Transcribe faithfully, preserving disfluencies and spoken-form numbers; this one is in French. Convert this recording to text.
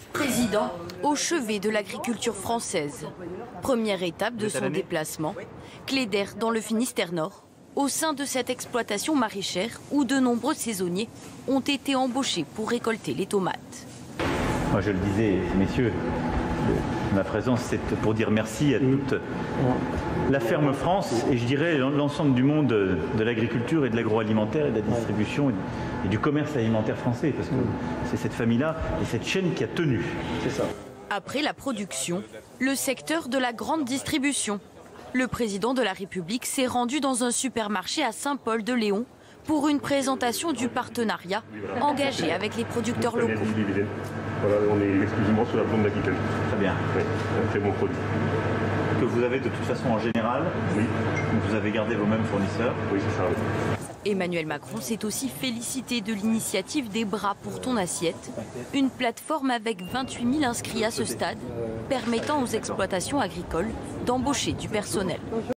Président au chevet de l'agriculture française. Première étape de son déplacement, Cléder dans le Finistère Nord, au sein de cette exploitation maraîchère où de nombreux saisonniers ont été embauchés pour récolter les tomates. Moi je le disais, messieurs, ma présence c'est pour dire merci à toute la ferme France et je dirais l'ensemble du monde de l'agriculture et de l'agroalimentaire et de la distribution et du commerce alimentaire français parce que c'est cette famille-là et cette chaîne qui a tenu. C'est ça. Après la production, le secteur de la grande distribution. Le président de la République s'est rendu dans un supermarché à Saint-Paul-de-Léon pour une présentation du partenariat engagé avec les producteurs locaux. Voilà, on est exclusivement sur la plombe d'Aquitaine. Très bien. Oui, un très bon produit. Que vous avez de toute façon en général. Oui. Vous avez gardé vos mêmes fournisseurs. Oui, c'est ça. Oui. Emmanuel Macron s'est aussi félicité de l'initiative des Bras pour ton assiette, une plateforme avec vingt-huit mille inscrits à ce stade, permettant aux exploitations agricoles d'embaucher du personnel.